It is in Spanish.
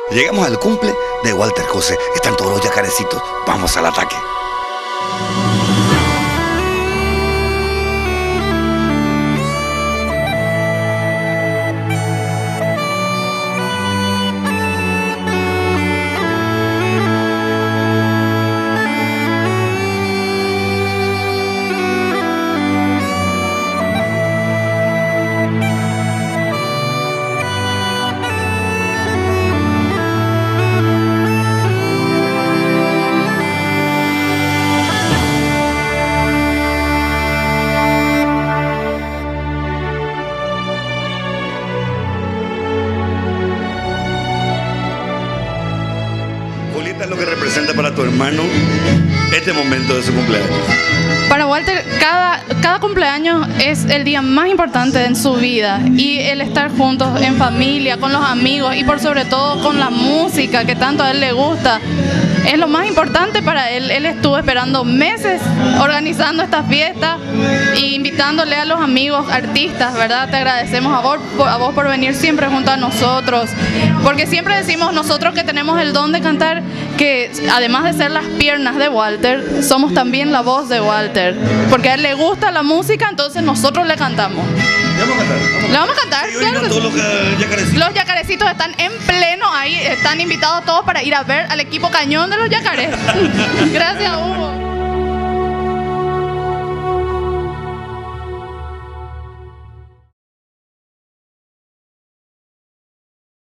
Llegamos al cumple de Walter José. Están todos los yacarecitos. Vamos al ataque. Julieta, es lo que representa para tu hermano este momento de su cumpleaños. Para Walter, cada cumpleaños es el día más importante en su vida, y el estar juntos en familia, con los amigos y por sobre todo con la música que tanto a él le gusta, es lo más importante para él. Él estuvo esperando meses organizando esta fiesta e invitándole a los amigos artistas, ¿verdad? Te agradecemos a vos por venir siempre junto a nosotros, porque siempre decimos nosotros que tenemos el don de cantar, que además de ser las piernas de Walter, somos también la voz de Walter, porque a él le gusta la música, entonces nosotros le cantamos. ¿Le vamos a cantar? ¿Le vamos a cantar? Sí, Claro que todos sí. los yacarecitos. Los yacarecitos están en pleno ahí, están invitados todos para ir a ver al equipo cañón de los yacarés. Gracias, Hugo.